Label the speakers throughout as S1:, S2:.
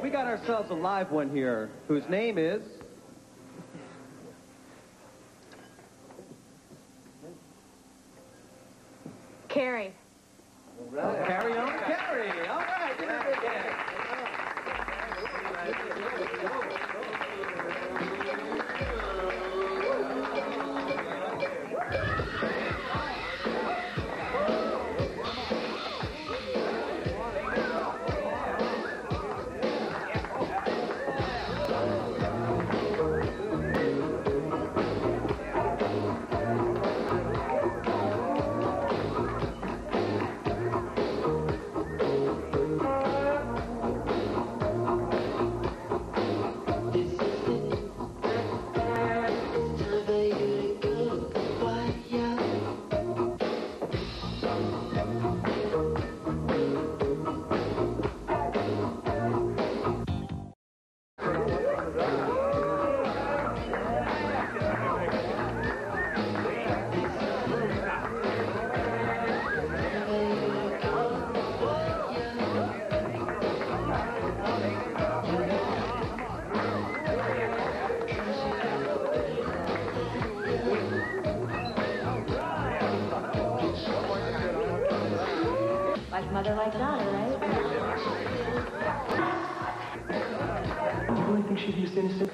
S1: we got ourselves a live one here, whose name is...
S2: Carrie.
S1: All right. Carrie on Carrie. All right, give it a big hand.
S2: Like mother, like daughter, right?
S3: You really think she'd use innocent?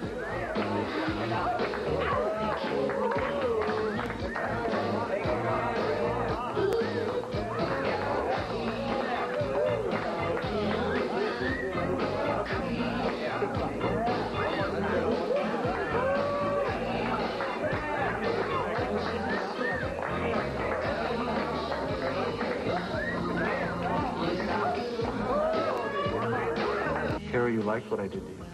S3: Carrie, you liked what I did to you.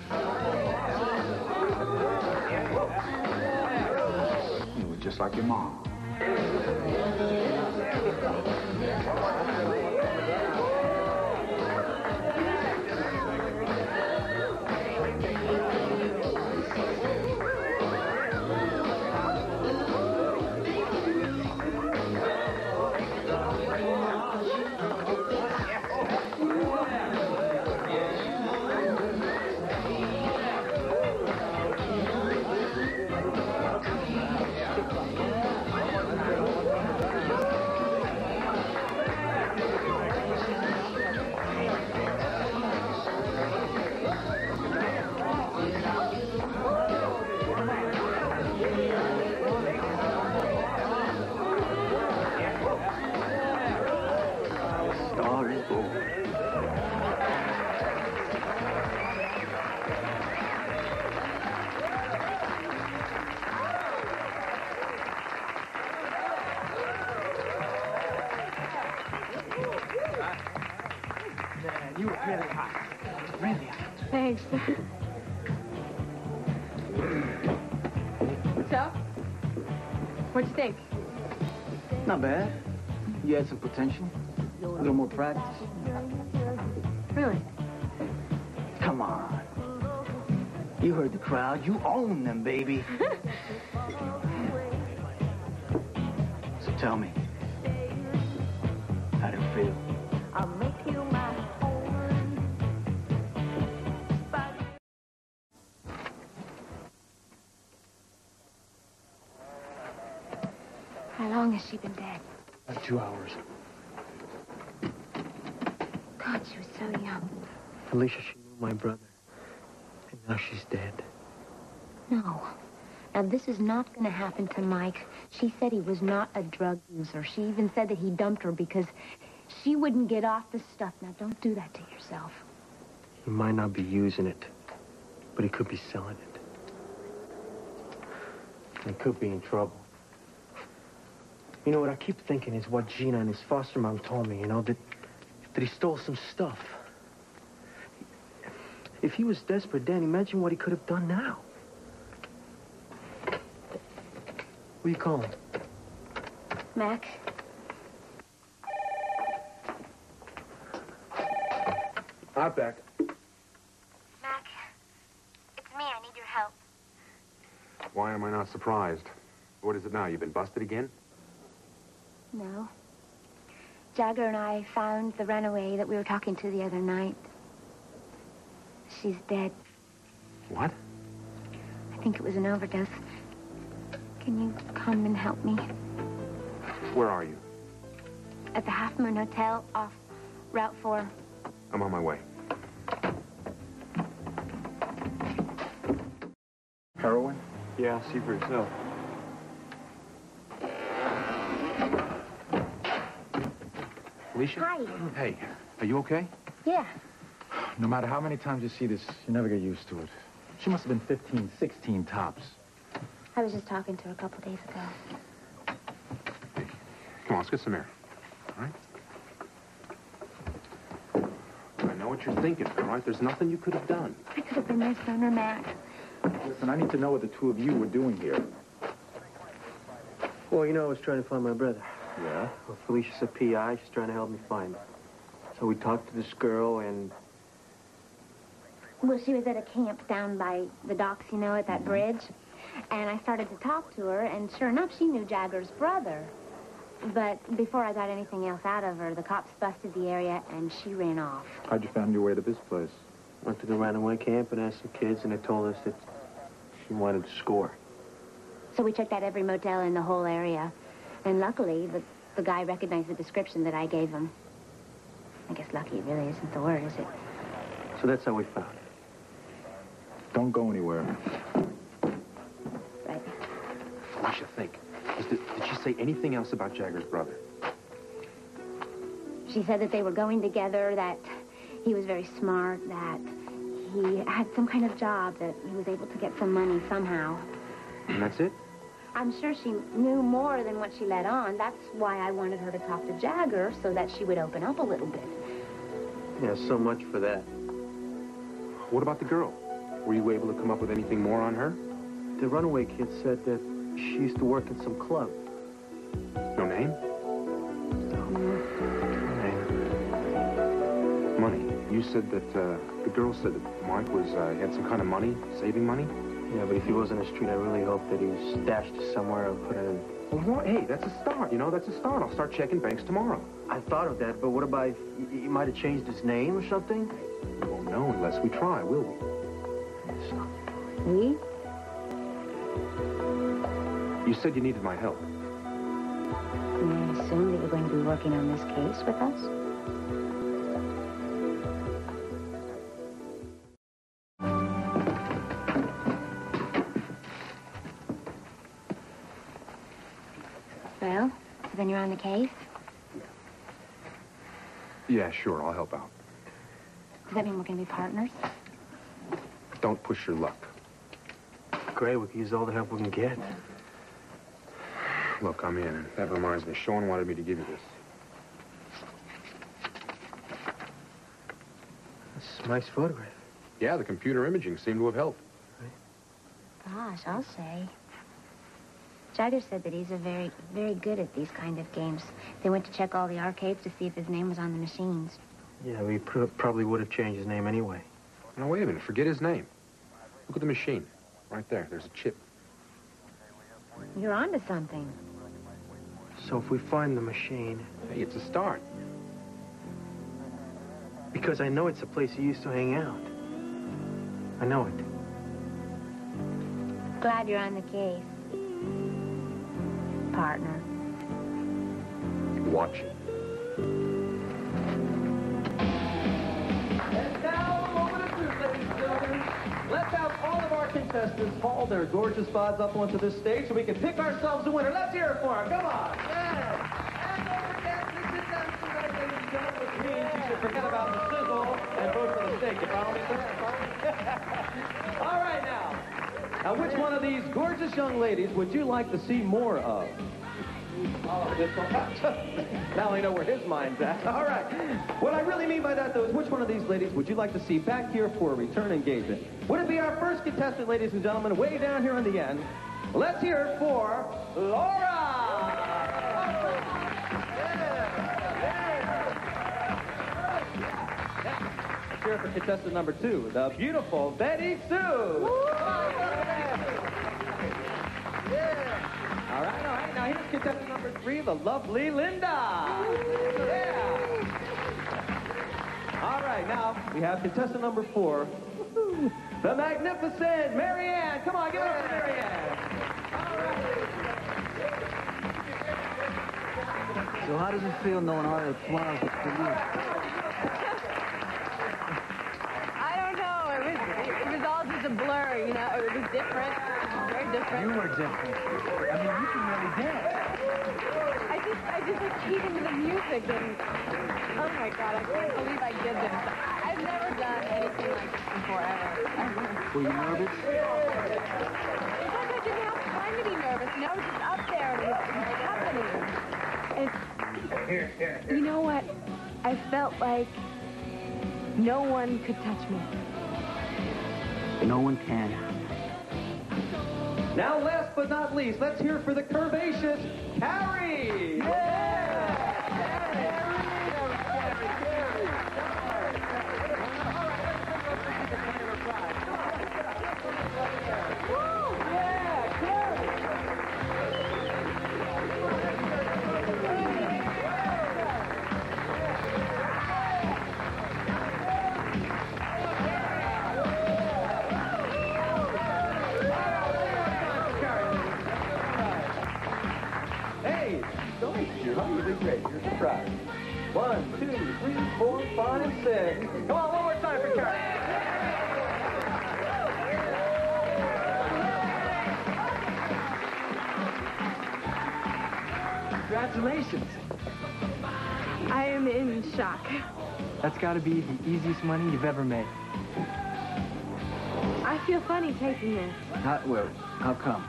S3: You were just like your mom. You were really hot. Really hot.
S2: Thanks. So? What'd you think?
S3: Not bad. You had some potential. A little more practice.
S2: Really?
S3: Come on. You heard the crowd. You own them, baby. So tell me, how do you feel?
S4: I'll make you my own.
S2: How long has she been dead?
S3: About 2 hours.
S2: God, she was so young.
S3: Felicia, she knew my brother. And now she's dead.
S2: No. Now, this is not going to happen to Mike. She said he was not a drug user. She even said that he dumped her because she wouldn't get off the stuff. Now, don't do that to yourself.
S3: He might not be using it, but he could be selling it. He could be in trouble. You know what I keep thinking is what Gina and his foster mom told me, you know, that he stole some stuff. If he was desperate then, imagine what he could have done now. Who are you calling?
S2: Mac?
S3: I'm back.
S2: Mac, it's me. I need your help.
S5: Why am I not surprised? What is it now? You've been busted again?
S2: No. Jagger and I found the runaway that we were talking to the other night. She's dead.
S5: What?
S2: I think it was an overdose. Can you come and help me?
S5: Where are you?
S2: At the Half Moon Hotel off Route 4.
S5: I'm on my way.
S6: Heroin? Yeah, see for yourself.
S5: Felicia?
S2: Hi.
S5: Hey, are you okay?
S2: Yeah.
S6: No matter how many times you see this, you never get used to it. She must have been 15, 16 tops.
S2: I was just talking to her a couple days ago.
S5: Come on, let's get some air. All right? I know what you're thinking, all right? There's nothing you could have done.
S2: I could have been there sooner, Max.
S6: Listen, I need to know what the two of you were doing here.
S3: Well, you know, I was trying to find my brother.
S6: Yeah?
S3: Well, Felicia's a PI. She's trying to help me find him. So we talked to this girl, and...
S2: Well, she was at a camp down by the docks, you know, at that bridge. And I started to talk to her, and sure enough, she knew Jagger's brother. But before I got anything else out of her, the cops busted the area, and she ran off.
S6: How'd you find your way to this place?
S3: Went to the runaway camp and asked some kids, and they told us that she wanted to score.
S2: So we checked out every motel in the whole area. And luckily, the guy recognized the description that I gave him. I guess lucky really isn't the word, is it?
S3: So that's how we found her.
S6: Don't go anywhere.
S2: Right.
S5: Felicia, think. Did she say anything else about Jagger's brother?
S2: She said that they were going together, that he was very smart, that he had some kind of job, that he was able to get some money somehow.
S5: And that's it?
S2: I'm sure she knew more than what she let on. That's why I wanted her to talk to Jagger, so that she would open up a little bit.
S3: Yeah, so much for that.
S5: What about the girl? Were you able to come up with anything more on her?
S3: The runaway kid said that she used to work at some club.
S5: No name? Money. You said that, the girl said that Mike had some kind of money, saving money?
S3: Yeah, but if he was on the street, I really hope that he was stashed somewhere and put it in.
S5: Well, hey, that's a start, you know, that's a start. I'll start checking banks tomorrow.
S3: I thought of that, but what about if he might have changed his name or something?
S5: We won't know unless we try, will we?
S2: We?
S5: You said you needed my help.
S2: May I assume that you're going to be working on this case with us? Well, so then you're on the case?
S5: Yeah, sure, I'll help out.
S2: Does that mean we're going to be partners?
S5: Don't push your luck.
S3: Great, we can use all the help we can get.
S5: Look, I'm in, and that reminds me, Sean wanted me to give you this.
S3: That's a nice photograph.
S5: Yeah, the computer imaging seemed to have helped.
S2: Gosh, I'll say. Jagger said that he's very, very good at these kind of games. They went to check all the arcades to see if his name was on the machines.
S3: Yeah, we probably would have changed his name anyway.
S5: Now, wait a minute, forget his name. Look at the machine. Right there, there's a chip.
S2: You're onto something.
S3: So if we find the machine...
S5: Hey, it's a start.
S3: Because I know it's a place he used to hang out. I know it.
S2: Glad you're on the case. Partner.
S5: Watch it.
S1: And now, a moment of truth, ladies and gentlemen. Let's have all of our contestants haul their gorgeous bods up onto this stage so we can pick ourselves a winner. Let's hear it for them. Come on. Yeah. And don't forget, this is done tonight, ladies and gentlemen, which means you should forget about the sizzle and vote for the steak. You follow me, sir? All right, now. Now, which one of these gorgeous young ladies would you like to see more of? Oh, this one. Now I know where his mind's at. All right. What I really mean by that, though, is which one of these ladies would you like to see back here for a return engagement? Would it be our first contestant, ladies and gentlemen, way down here on the end? Let's hear it for Laura! Let's hear it for contestant number 2, the beautiful Betty Sue. All right. Now here's contestant number 3, the lovely Linda. Yeah. All right, now we have contestant number 4, the magnificent Marianne. Come on, give it up for Marianne.
S7: So how does it feel knowing all the applause was for you?
S8: I don't know. It was all just a blur, you know. It was different. Very different.
S3: You were different. I mean, you can really dance.
S8: I just like keyed into the music and oh my God, I can't believe I did this. I've never done anything like this before, ever.
S7: Were you nervous?
S8: It's like I didn't have time to be nervous. You know, I was just up there and it was happening. You know what? I felt like no one could touch me.
S7: No one can.
S1: Now, last but not least, let's hear for the curvaceous Carrie. Yeah! You did great. You're surprised. 1, 2, 3, 4, 5, 6. Come on, one more time for Carrie.
S3: Congratulations.
S8: I am in shock.
S3: That's got to be the easiest money you've ever made.
S8: I feel funny taking this.
S7: How come?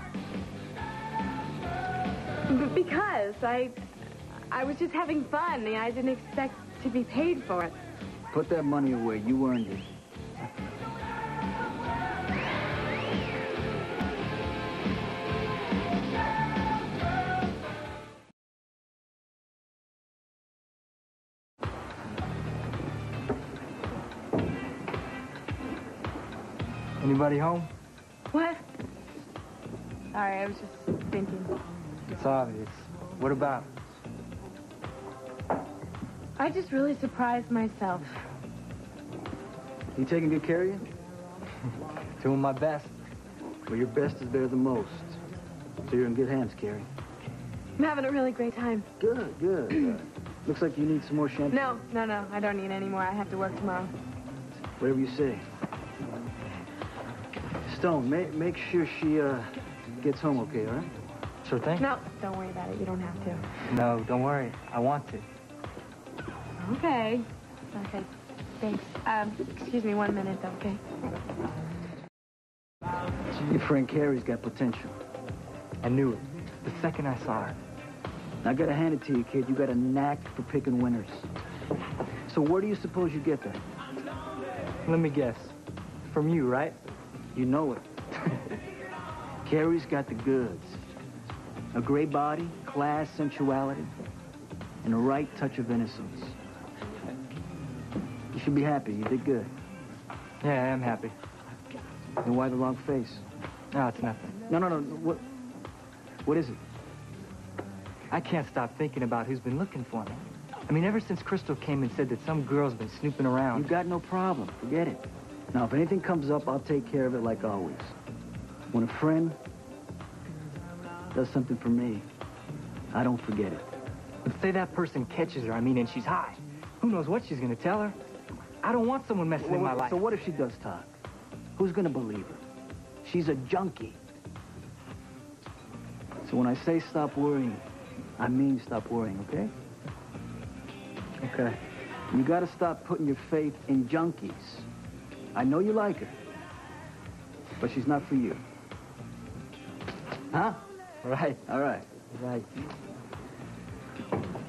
S8: Because I was just having fun. And I didn't expect to be paid for it.
S7: Put that money away. You earned it.
S3: Anybody home?
S8: What? Sorry, I was just thinking.
S3: It's obvious. What about?
S8: I just really surprised myself.
S7: You taking good care of you?
S3: Doing my best.
S7: Well, your best is better than most. So you're in good hands, Carrie.
S8: I'm having a really great time.
S7: Good, good. Looks like you need some more shampoo.
S8: No. I don't need any more. I have to work tomorrow.
S7: Whatever you say. Stone, make sure she gets home okay, all right?
S3: Sure thing.
S8: No, don't worry about it. You don't have to.
S3: No, don't worry. I want to.
S8: Okay. Okay. Thanks. Excuse me 1 minute, though, okay?
S7: Your friend Carrie's got potential.
S3: I knew it. The second I saw her.
S7: I gotta hand it to you, kid. You got a knack for picking winners. So where do you suppose you get that?
S3: Let me guess. From you, right?
S7: You know it. Carrie's got the goods. A gray body, class, sensuality, and a right touch of innocence. You should be happy. You did good.
S3: Yeah, I am happy.
S7: Then why the long face?
S3: No, it's nothing.
S7: No. What is it?
S3: I can't stop thinking about who's been looking for me. I mean, ever since Crystal came and said that some girl's been snooping around.
S7: You got no problem. Forget it. Now, if anything comes up, I'll take care of it like always. When a friend does something for me, I don't forget it.
S3: But say that person catches her, and she's high. Who knows what she's going to tell her? I don't want someone messing in my life.
S7: So what if she does talk? Who's going to believe her? She's a junkie. So when I say stop worrying, I mean stop worrying, okay?
S3: Okay.
S7: You got to stop putting your faith in junkies. I know you like her, but she's not for you. Huh?
S3: Right.
S7: All right.
S3: Right.